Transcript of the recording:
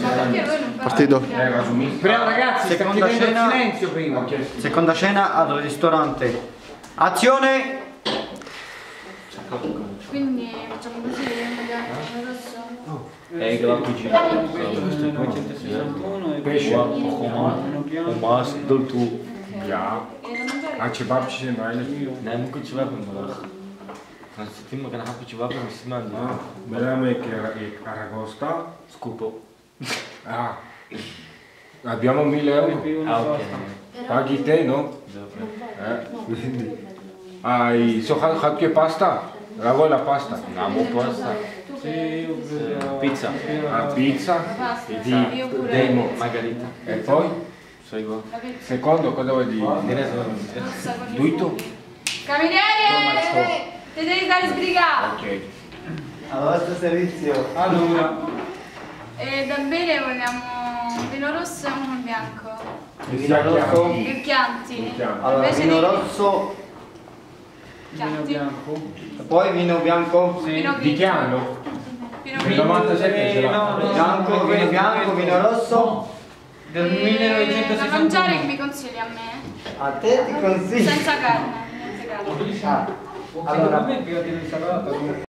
Partito. Prima ragazzi, seconda cena, silenzio prima. seconda cena al ristorante. Azione! Quindi facciamo così, vediamo rosso. Che la cucina. Pesce. Olmaz, doltu. Ya. Açıbap pişirmeyle. Ne mi kuchva pemala. Nasıl kana hap kuchva pem simandi. Verame che aragosta. Scupo. Ah. Abbiamo 1000 euro. Ah, ok. Paghi te, no? Quindi. Hai so che pasta? La vuoi la pasta? Namo pasta. Pizza. La pizza di Demo. Margarita. e poi Soy io. secondo cosa vuoi dire? Duito? Cameriere! Ti devi dare sbrigato! Ok. Al vostro servizio. Allora, E da bere vogliamo un vino rosso e uno bianco. Vino rosso. Più Chianti. Allora, Invece vino di rosso. Chianti. E poi vino bianco. Vino di che grigio. anno? Vino Del grigio. 97 ce l'ha. Bianco, vino bianco, vino rosso. Del 1961. Da mangiare che mi consigli a me? A te ti consiglio. Senza carne. Senza carne. Allora,